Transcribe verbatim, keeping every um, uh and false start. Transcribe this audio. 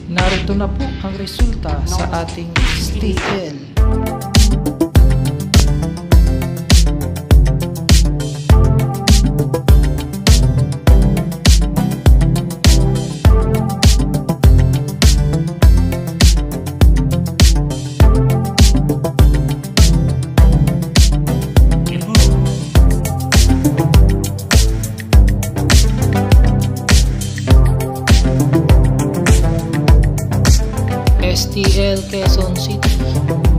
Narito na po ang resulta sa ating S T L. S T L Quezon City.